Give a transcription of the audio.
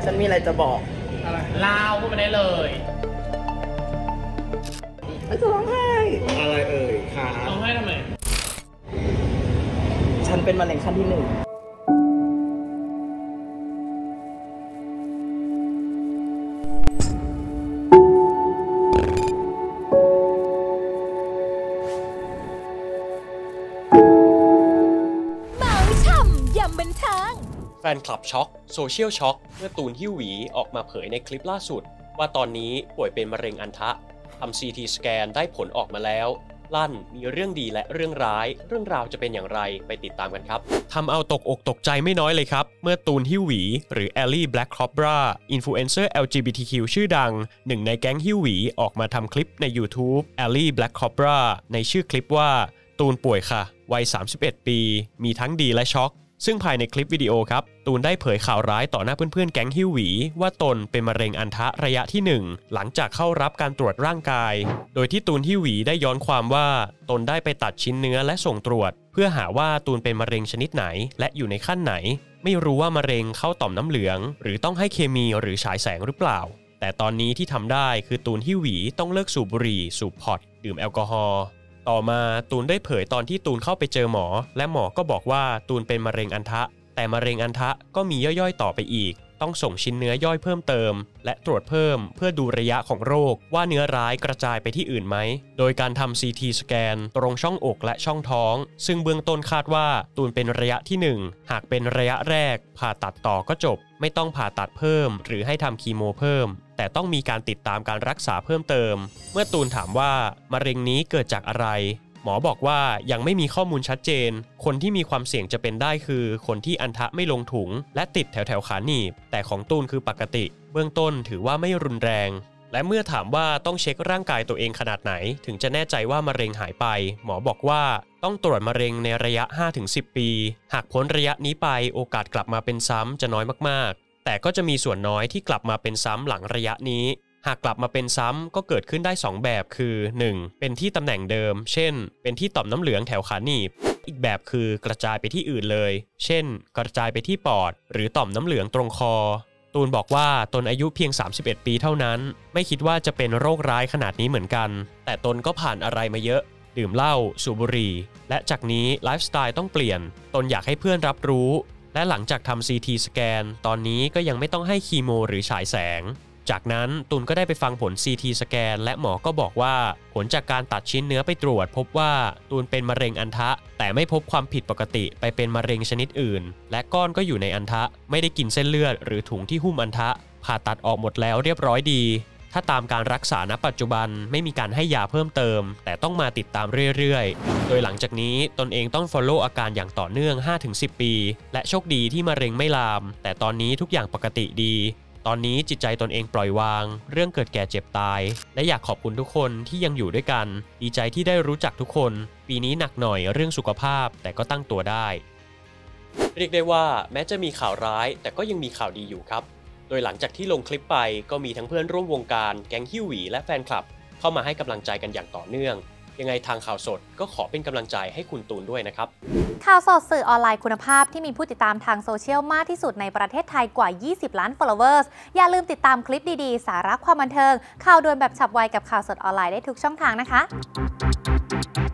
ฉันมีอะไรจะบอกอะไรเล่าพูดมาได้เลยฉันจะร้องไห้อะไรเอ่ยค่ะร้องไห้ทำไมฉันเป็นมะเร็งขั้นที่ 1 แฟนคลับช็อกโซเชียลช็อกเมื่อตูนฮิ้วหวีออกมาเผยในคลิปล่าสุดว่าตอนนี้ป่วยเป็นมะเร็งอัณฑะทำ CT สแกนได้ผลออกมาแล้วลั่นมีเรื่องดีและเรื่องร้ายเรื่องราวจะเป็นอย่างไรไปติดตามกันครับทำเอาตกอกตกใจไม่น้อยเลยครับเมื่อตูนฮิ้วหวีหรือแอลลี่แบล็คคอบราอินฟลูเอนเซอร์ LGBTQ ชื่อดังหนึ่งในแก๊งฮิ้วหวีออกมาทำคลิปใน YouTube แอลลี่แบล็คคอบราในชื่อคลิปว่าตูนป่วยค่ะวัย31 ปีมีทั้งดีและช็อกซึ่งภายในคลิปวิดีโอครับตูนได้เผยข่าวร้ายต่อหน้าเพื่อนๆแก๊งฮิ้วหวีว่าตนเป็นมะเร็งอัณฑะระยะที่ 1หลังจากเข้ารับการตรวจร่างกายโดยที่ตูนฮิ้วหวีได้ย้อนความว่าตนได้ไปตัดชิ้นเนื้อและส่งตรวจเพื่อหาว่าตูนเป็นมะเร็งชนิดไหนและอยู่ในขั้นไหนไม่รู้ว่ามะเร็งเข้าต่อมน้ำเหลืองหรือต้องให้เคมีหรือฉายแสงหรือเปล่าแต่ตอนนี้ที่ทำได้คือตูนฮิ้วหวีต้องเลิกสูบบุหรี่สูบพอร์ตดื่มแอลกอฮอล์ต่อมาตูนได้เผยตอนที่ตูนเข้าไปเจอหมอและหมอก็บอกว่าตูนเป็นมะเร็งอัณฑะแต่มะเร็งอัณฑะก็มีย่อยๆต่อไปอีกต้องส่งชิ้นเนื้อย่อยเพิ่มเติมและตรวจเพิ่มเพื่อดูระยะของโรคว่าเนื้อร้ายกระจายไปที่อื่นไหมโดยการทำ CT สแกนตรงช่องอกและช่องท้องซึ่งเบื้องต้นคาดว่าตูนเป็นระยะที่ 1หากเป็นระยะแรกผ่าตัดต่อก็จบไม่ต้องผ่าตัดเพิ่มหรือให้ทำคีโมเพิ่มแต่ต้องมีการติดตามการรักษาเพิ่มเติมเมื่อตูนถามว่ามะเร็งนี้เกิดจากอะไรหมอบอกว่ายังไม่มีข้อมูลชัดเจนคนที่มีความเสี่ยงจะเป็นได้คือคนที่อัณฑะไม่ลงถุงและติดแถวขาหนีบแต่ของตูนคือปกติเบื้องต้นถือว่าไม่รุนแรงและเมื่อถามว่าต้องเช็คร่างกายตัวเองขนาดไหนถึงจะแน่ใจว่ามะเร็งหายไปหมอบอกว่าต้องตรวจมะเร็งในระยะ 5-10 ปีหากพ้นระยะนี้ไปโอกาสกลับมาเป็นซ้ำจะน้อยมากๆแต่ก็จะมีส่วนน้อยที่กลับมาเป็นซ้ำหลังระยะนี้หากกลับมาเป็นซ้ำก็เกิดขึ้นได้2แบบคือ 1. เป็นที่ตำแหน่งเดิมเช่นเป็นที่ต่อมน้ำเหลืองแถวขาหนีบอีกแบบคือกระจายไปที่อื่นเลยเช่นกระจายไปที่ปอดหรือต่อมน้ำเหลืองตรงคอตูนบอกว่าตนอายุเพียง31 ปีเท่านั้นไม่คิดว่าจะเป็นโรคร้ายขนาดนี้เหมือนกันแต่ตนก็ผ่านอะไรมาเยอะดื่มเหล้าสูบบุหรี่และจากนี้ไลฟ์สไตล์ต้องเปลี่ยนตนอยากให้เพื่อนรับรู้และหลังจากทำ CT สแกนตอนนี้ก็ยังไม่ต้องให้คีโมหรือฉายแสงจากนั้นตูนก็ได้ไปฟังผล CT สแกนและหมอก็บอกว่าผลจากการตัดชิ้นเนื้อไปตรวจพบว่าตูนเป็นมะเร็งอัณฑะแต่ไม่พบความผิดปกติไปเป็นมะเร็งชนิดอื่นและก้อนก็อยู่ในอัณฑะไม่ได้กินเส้นเลือดหรือถุงที่หุ้มอัณฑะผ่าตัดออกหมดแล้วเรียบร้อยดีถ้าตามการรักษาณปัจจุบันไม่มีการให้ยาเพิ่มเติมแต่ต้องมาติดตามเรื่อยๆโดยหลังจากนี้ตนเองต้อง follow อาการอย่างต่อเนื่อง 5-10 ปีและโชคดีที่มะเร็งไม่ลามแต่ตอนนี้ทุกอย่างปกติดีตอนนี้จิตใจตนเองปล่อยวางเรื่องเกิดแก่เจ็บตายและอยากขอบคุณทุกคนที่ยังอยู่ด้วยกันดีใจที่ได้รู้จักทุกคนปีนี้หนักหน่อยเรื่องสุขภาพแต่ก็ตั้งตัวได้เรียกได้ว่าแม้จะมีข่าวร้ายแต่ก็ยังมีข่าวดีอยู่ครับโดยหลังจากที่ลงคลิปไปก็มีทั้งเพื่อนร่วมวงการแก๊งฮิ้วหวีและแฟนคลับเข้ามาให้กำลังใจกันอย่างต่อเนื่องยังไงทางข่าวสดก็ขอเป็นกำลังใจให้คุณตูนด้วยนะครับข่าวสดสื่อออนไลน์คุณภาพที่มีผู้ติดตามทางโซเชียลมากที่สุดในประเทศไทยกว่า20 ล้าน followers อย่าลืมติดตามคลิปดีๆสาระความบันเทิงข่าวด่วนแบบฉับไวกับข่าวสดออนไลน์ได้ทุกช่องทางนะคะ